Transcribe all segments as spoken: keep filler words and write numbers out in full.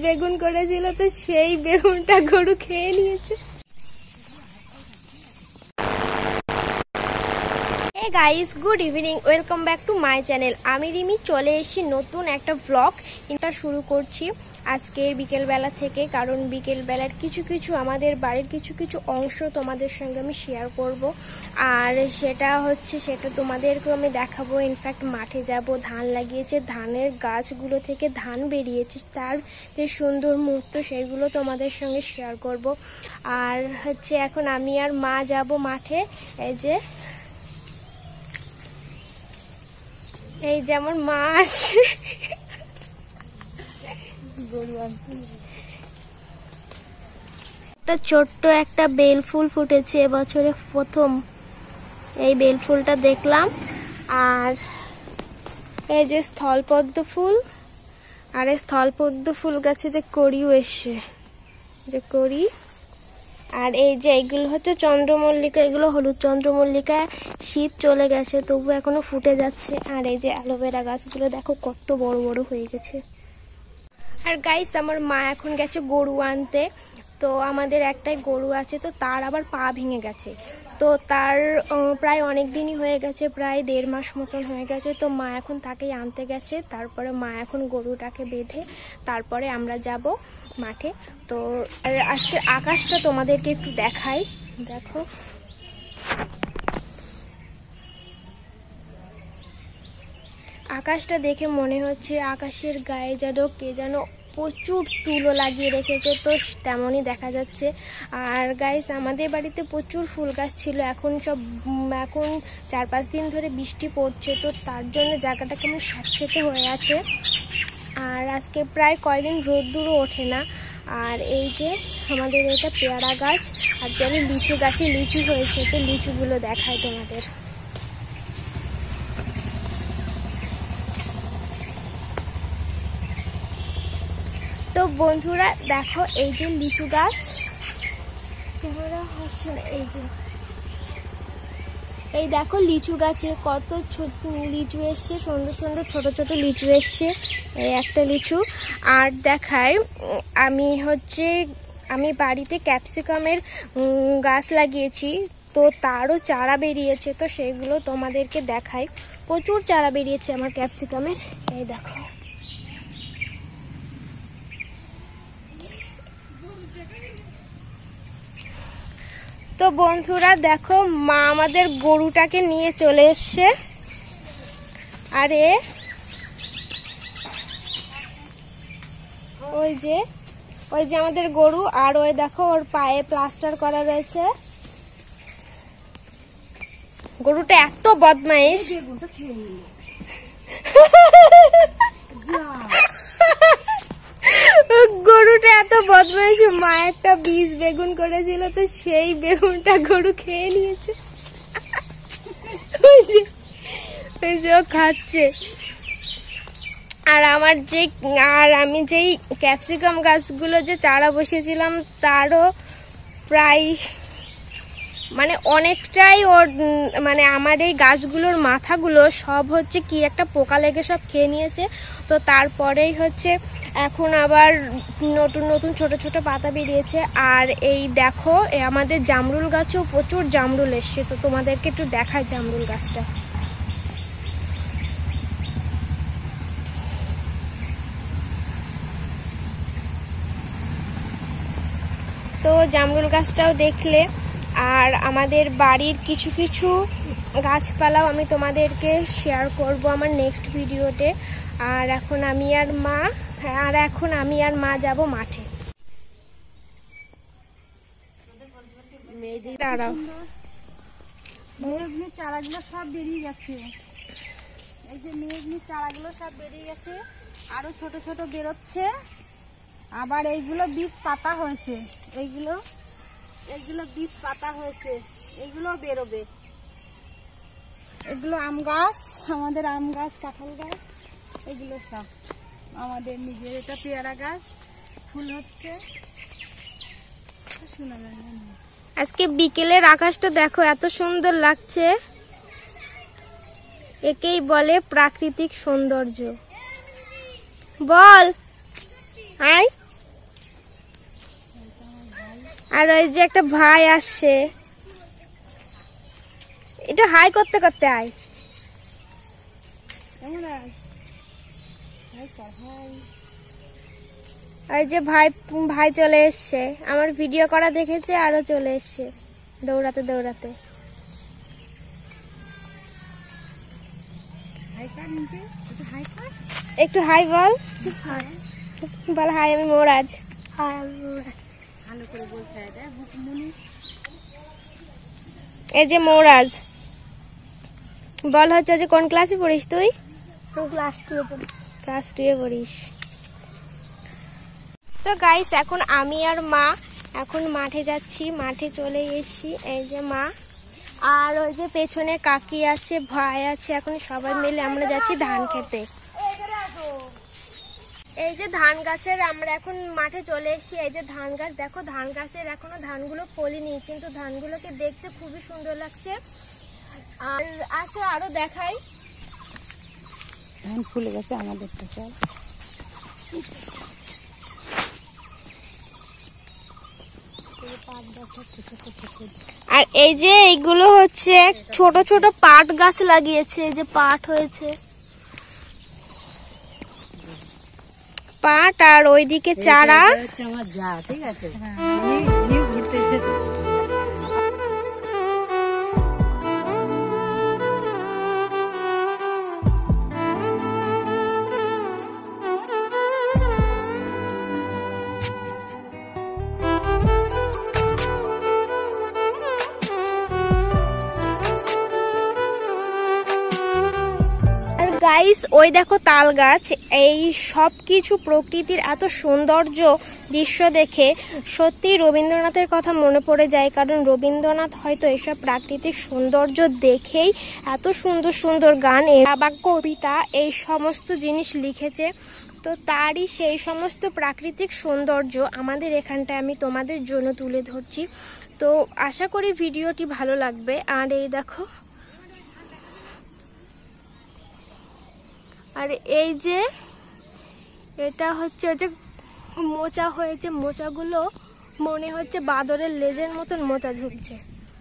বেগুন করেছিল, তো সেই বেগুনটা গরু খেয়ে নিয়েছে। Hey guys, good evening, welcome back to my channel. আমি রিমি চলে এসেছি নতুন একটা ব্লগ এটা শুরু করছি আজকের বিকেলবেলা থেকে, কারণ বিকেলবেলার কিছু কিছু আমাদের বাড়ির কিছু কিছু অংশ তোমাদের সঙ্গে আমি শেয়ার করব। আর সেটা হচ্ছে সেটা তোমাদেরকেও আমি দেখাবো। ইনফ্যাক্ট মাঠে যাব, ধান লাগিয়েছে, ধানের গাছগুলো থেকে ধান বেরিয়েছে, তার যে সুন্দর মুহূর্ত সেগুলো তোমাদের সঙ্গে শেয়ার করব। আর হচ্ছে এখন আমি আর মা যাব মাঠে। এই যে এই যেমন মা আসছে, একটা ছোট্ট একটা বেল ফুল ফুটেছে এবছরে প্রথম, এই বেল ফুলটা দেখলাম। আর এই যে স্থলপদ্ম ফুল, আর এই স্থলপদ্ম ফুল গাছে যে কড়িও এসছে, যে কড়ি। আর এই যে এইগুলো হচ্ছে চন্দ্রমল্লিকা, এগুলো হলুদ চন্দ্রমল্লিকা, শীত চলে গেছে তবু এখনো ফুটে যাচ্ছে। আর এই যে অ্যালোভেরা গাছগুলো দেখো কত বড় বড় হয়ে গেছে। আর গাইস, আমার মা এখন গেছে গরু আনতে। তো আমাদের একটাই গরু আছে, তো তার আবার পা ভেঙে গেছে, তো তার প্রায় অনেক দিনই হয়ে গেছে, প্রায় দেড় মাস মতন হয়ে গেছে। তো মা এখন তাকেই আনতে গেছে, তারপরে মা এখন গরুটাকে বেঁধে তারপরে আমরা যাব মাঠে। তো আজকের আকাশটা তোমাদেরকে একটু দেখাই, দেখো আকাশটা দেখে মনে হচ্ছে আকাশের গায়ে যেন কে যেন প্রচুর তুলো লাগিয়ে রেখেছে, তো তেমনই দেখা যাচ্ছে। আর গাইস, আমাদের বাড়িতে প্রচুর ফুল গাছ ছিল, এখন সব এখন চার পাঁচ দিন ধরে বৃষ্টি পড়ছে, তো তার জন্য জায়গাটা কেমন স্যাঁতসেঁতে হয়ে আছে। আর আজকে প্রায় কয়দিন রোদ্দুরও ওঠে না। আর এই যে আমাদের এটা পেয়ারা গাছ, আর যেন লিচু গাছে লিচু হয়েছে, তো লিচুগুলো দেখায় তোমাদের। তো বন্ধুরা দেখো, এই যে লিচু গাছ, ক্যামেরা হচ্ছে না, এই যে এই দেখো লিচু গাছে কত ছোট লিচু এসছে, সুন্দর সুন্দর ছোট ছোট লিচু এসছে, এই একটা লিচু। আর দেখায় আমি হচ্ছে আমি বাড়িতে ক্যাপসিকামের গাছ লাগিয়েছি, তো তারও চারা বেরিয়েছে, তো সেগুলো তোমাদেরকে দেখাই। প্রচুর চারা বেরিয়েছে আমার ক্যাপসিকামের, এই দেখো। তো বন্ধুরা দেখো, মা আমাদের গরুটাকে নিয়ে চলে এসছে। আরে ওই যে ওই যে আমাদের গরু, আর ওই দেখো ওর পায়ে প্লাস্টার করা রয়েছে। গরুটা এত বদমাইশ, গরুটা এত বদমাইশ, মা একটা বীজ বেগুন করেছিল, তো সেই বেগুনটা গরু খেয়ে নিয়েছে। ওই যে ওই যে ও খাচ্ছে। আর আমার যে আর আমি যেই ক্যাপসিকাম গাছগুলো যে চারা বসিয়েছিলাম, তারও প্রায় মানে অনেকটাই ওর মানে আমার এই গাছগুলোর মাথাগুলো সব হচ্ছে কি একটা পোকা লেগে সব খেয়ে নিয়েছে। তো তারপরেই হচ্ছে এখন আবার নতুন নতুন ছোট ছোট পাতা বেরিয়েছে। আর এই দেখো, আমাদের জামরুল গাছেও প্রচুর জামরুল এসছে, তো তোমাদেরকে একটু দেখায় জামরুল গাছটা। তো জামরুল গাছটাও দেখলে। আর আমাদের বাড়ির কিছু কিছু গাছপালাও আমি তোমাদেরকে শেয়ার করব আমার নেক্সট ভিডিওতে। আর এখন আমি আর মা আর এখন আমি আর মা যাব মাঠে। মেঘনি চারাগুলো সব বেরিয়ে গেছে, এই যে মেঘনি চারাগুলো সব বেরিয়ে গেছে, আরো ছোট ছোট বেরোচ্ছে। আবার এইগুলো বীজ পাতা হয়েছে, এইগুলো এগুলো বীজ পাতা হয়েছে, এগুলো বেরোবে। এগুলো আম গাছ, আমাদের আম গাছ, কাঁঠাল গাছ, এগুলো সব আমাদের নিজের। এটা পেয়ারা গাছ, ফুল হচ্ছে। শোনা যায় না। আজকে বিকেলের আকাশটা দেখো এত সুন্দর লাগছে, একেই বলে প্রাকৃতিক সৌন্দর্য। বল আয় আর ওই যে একটা ভাই আসছে, একটু হাই করতে করতে আয়। ওই যে ভাই ভাই চলে এসছে, আমার ভিডিও করা দেখেছে আরো চলে এসছে দৌড়াতে দৌড়াতে। একটু হাই বল। বল হাই, আমি মোরাজ। এই যে মোরাজ, বল হচ্ছে যে কোন ক্লাসে পড়িস তুই? ক্লাস টু এ পড়ি। ক্লাস টু এ পড়িস। তো গাইস এখন আমি আর মা এখন মাঠে যাচ্ছি, মাঠে চলে এসেছি। এই যে মা আর ওই যে পেছনে কাকি আছে, ভাই আছে, এখন সবাই মিলে আমরা যাচ্ছি ধান খেতে। এই যে ধান গাছের আমরা এখন মাঠে চলে এসেছি। এই যে ধান গাছ দেখো, ধান গাছের এখনো ধানগুলো ফলেনি, কিন্তু ধানগুলোকে দেখতে খুবই সুন্দর লাগছে। আর আসো আরো দেখাই, ধান ফুলে গেছে আমাদের কাছে। আর এই যে এইগুলো হচ্ছে ছোট ছোট পাট গাছ লাগিয়েছে, এই যে পাট হয়েছে পাট, আর ওইদিকে চারা। আমার যা ঠিক আছে, ঘুরতে এসেছে। গাইস ওই দেখো তাল গাছ। এই সব কিছু প্রকৃতির এত সৌন্দর্য দৃশ্য দেখে সত্যি রবীন্দ্রনাথের কথা মনে পড়ে যায়, কারণ রবীন্দ্রনাথ হয়তো এসব প্রাকৃতিক সৌন্দর্য দেখেই এত সুন্দর সুন্দর গান বা কবিতা এই সমস্ত জিনিস লিখেছে। তো তারই সেই সমস্ত প্রাকৃতিক সৌন্দর্য আমাদের এখানটায় আমি তোমাদের জন্য তুলে ধরছি। তো আশা করি ভিডিওটি ভালো লাগবে। আর এই দেখো, আর এই যে এটা হচ্ছে যে মোচা হয়েছে, মোচাগুলো মনে হচ্ছে বাদরের লেজের মতন মোচা ঝুলছে।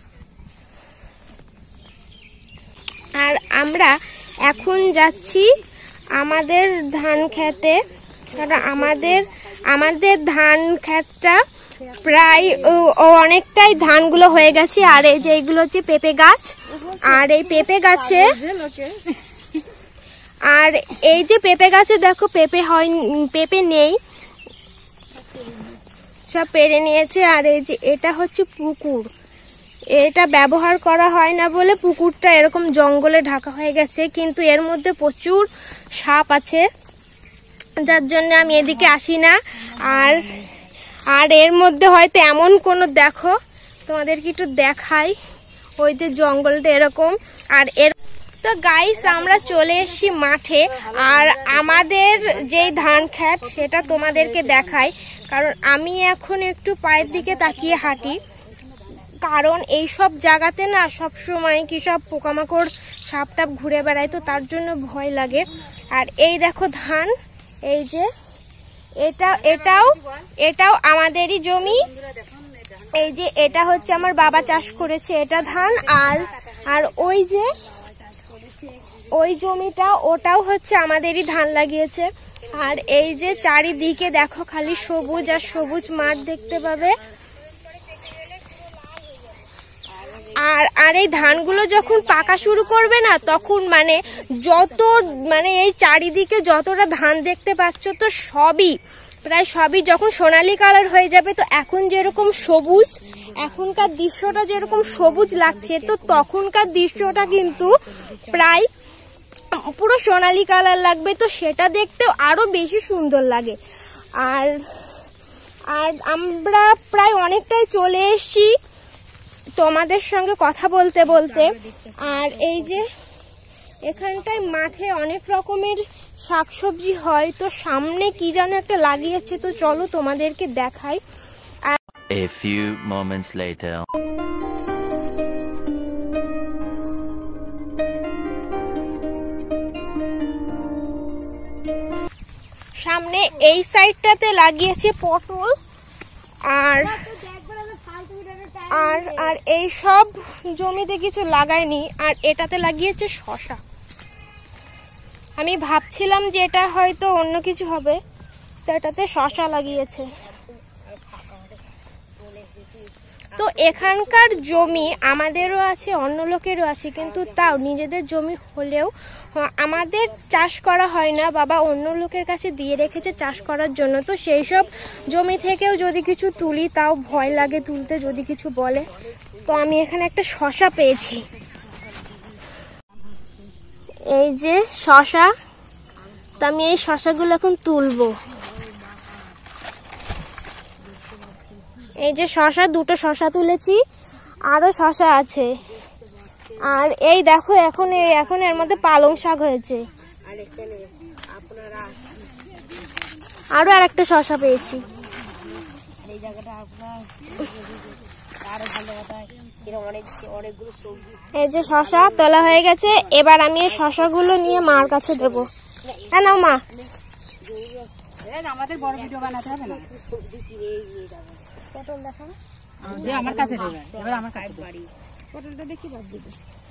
আর আমরা এখন যাচ্ছি আমাদের ধান খেতে, কারণ আমাদের আমাদের ধান ক্ষেতটা প্রায় অনেকটাই ধানগুলো হয়ে গেছে। আর এই যে এইগুলো হচ্ছে পেঁপে গাছ, আর এই পেঁপে গাছে আর এই যে পেঁপে গাছে দেখো পেঁপে হয়, পেঁপে নেই, সব পেরে নিয়েছে। আর এই যে এটা হচ্ছে পুকুর, এটা ব্যবহার করা হয় না বলে পুকুরটা এরকম জঙ্গলে ঢাকা হয়ে গেছে, কিন্তু এর মধ্যে প্রচুর সাপ আছে, যার জন্য আমি এদিকে আসি না। আর আর এর মধ্যে হয়তো এমন কোনো, দেখো তোমাদেরকে একটু দেখাই, ওই যে জঙ্গলটা এরকম। আর এর তো গাইস আমরা চলে এসেছি মাঠে, আর আমাদের যেই ধান ক্ষেত সেটা তোমাদেরকে দেখাই, কারণ আমি এখন একটু পায়ের দিকে তাকিয়ে হাঁটি, কারণ এই সব জায়গাতে না সব সময় কি সব পোকামাকড় সাপ টাপ ঘুরে বেড়ায়, তো তার জন্য ভয় লাগে। আর এই দেখো ধান, এই যে এটা এটাও এটাও আমাদেরই জমি। এই যে এটা হচ্ছে আমার বাবা চাষ করেছে এটা ধান। আর আর ওই যে ওই জমিটা ওটাও হচ্ছে আমাদেরই ধান লাগিয়েছে। আর এই যে চারিদিকে দেখো খালি সবুজ আর সবুজ মাঠ দেখতে পাবে। আর আর এই ধানগুলো যখন পাকা শুরু করবে না, তখন মানে যত মানে এই চারিদিকে যতটা ধান দেখতে পাচ্ছ, তো সবই প্রায় সবই যখন সোনালী কালার হয়ে যাবে, তো এখন যেরকম সবুজ, এখনকার দৃশ্যটা যেরকম সবুজ লাগছে, তো তখনকার দৃশ্যটা কিন্তু প্রায় পুরো সোনালী কালার লাগবে, তো সেটা দেখতেও আরো বেশি সুন্দর লাগে। আর আর আমরা প্রায় অনেকটাই চলে এসেছি তোমাদের সঙ্গে কথা বলতে বলতে। আর এই যে এখানটায় মাঠে অনেক রকমের শাকসবজি হয়, তো সামনে কি যেন একটা লাগিয়েছে, তো চলো তোমাদেরকে দেখাই। আর A few moments later. সামনে এই সাইডটাতে লাগিয়েছে পটল, আর আর আর এই সব জমিতে কিছু লাগায়নি, আর এটাতে লাগিয়েছে শসা। আমি ভাবছিলাম যে এটা হয়তো অন্য কিছু হবে, তো এটাতে শসা লাগিয়েছে। তো এখানকার জমি আমাদেরও আছে, অন্য লোকেরও আছে, কিন্তু তাও নিজেদের জমি হলেও আমাদের চাষ করা হয় না, বাবা অন্য লোকের কাছে দিয়ে রেখেছে চাষ করার জন্য। তো সেই সব জমি থেকেও যদি কিছু তুলি তাও ভয় লাগে তুলতে, যদি কিছু বলে। তো আমি এখানে একটা শসা পেয়েছি, এই যে শসা। তো আমি এই শসাগুলো এখন তুলবো। এই যে শসা, দুটো শসা তুলেছি, আরো শসা আছে। আর এই দেখো এখন এখন এর মধ্যে পালং শাক হয়েছে। আরো আর একটা শসা পেয়েছি। এই যে শসা তোলা হয়ে গেছে, এবার আমি এই শসাগুলো নিয়ে মার কাছে দেবো। হ্যাঁ নাও মা। আমাদের বড় ভিডিও বানাতে হবে না, পটল দেখাবো আমার কাছে দেবে। এবার আমার কাছে বাড়ি পটলটা দেখি বাদ দিবে।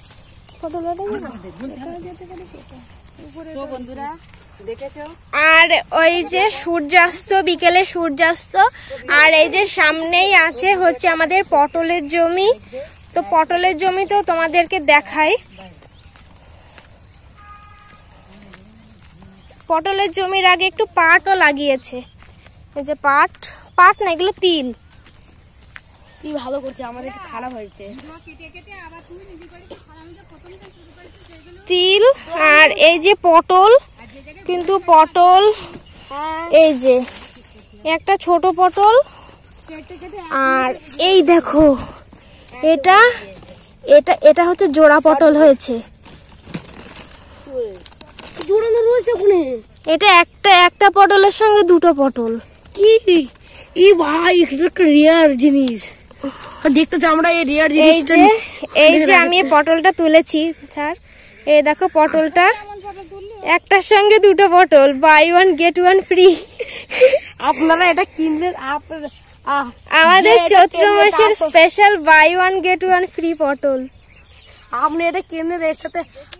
তো বন্ধুরা দেখেছো, আর ওই যে সূর্যাস্ত, বিকেলে সূর্যাস্ত। আর এই যে সামনেই আছে হচ্ছে আমাদের পটলের জমি। তো পটলের জমি তো তোমাদেরকে দেখাই। পটলের জমির আগে একটু পাটও লাগিয়েছে। এই যে পাট, পাট না এগুলো তিল। কি ভালো করছে, আমাদের খারাপ হয়েছে তিল। আর এই যে পটল, কিন্তু পটল এই যে একটা ছোট পটল। আর এই দেখো এটা এটা এটা হচ্ছে জোড়া পটল হয়েছে। এটা একটা একটা পটলের সঙ্গে দুটো পটল। কি এই ভাই, এটা একটা রিয়ার জিনিস দেখতে চাই আমরা। এই রিয়ার জিনিসটা, এই যে আমি পটলটা তুলেছি স্যার, এই দেখো পটলটা, একটার সঙ্গে দুটো পটল, buy one get one free. আপনারা এটা কিনলেন, আপনারা আমাদের চৈত্র মাসের special buy one get one free পটল। আপনি এটা কিনলেন, এর সাথে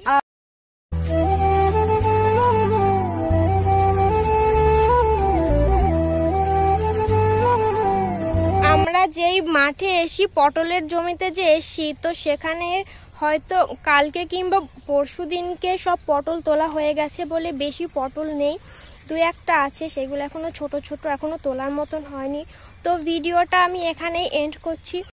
আমরা যেই মাঠে এসি, পটলের জমিতে যে এসি, তো সেখানে হয়তো কালকে কিংবা পরশু দিনকে সব পটল তোলা হয়ে গেছে বলে বেশি পটল নেই, দু একটা আছে, সেগুলো এখনো ছোট ছোট, এখনো তোলার মতন হয়নি। তো ভিডিওটা আমি এখানেই এন্ড করছি।